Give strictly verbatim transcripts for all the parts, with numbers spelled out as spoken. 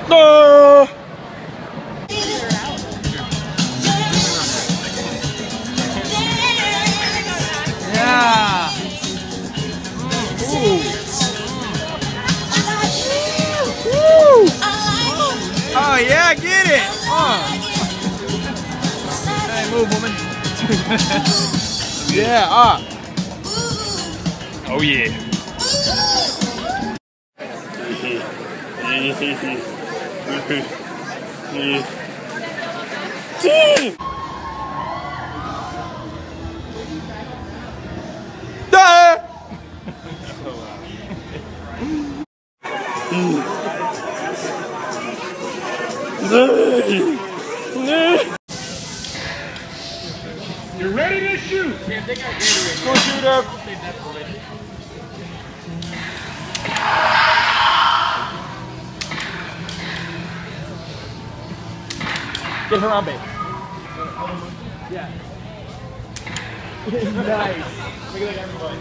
No! Yeah! Ooh! Woo! Oh yeah, get it! Uh. Hey, move, woman. Yeah, up. Oh yeah. You're ready to shoot. Go shoot up. Get her on, babe. Yeah. Nice. Look at that everybody.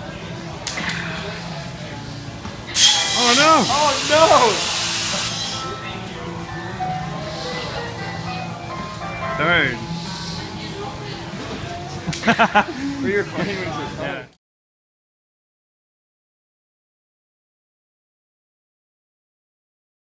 Oh no! Oh Darn. no! Were you recording? Yeah.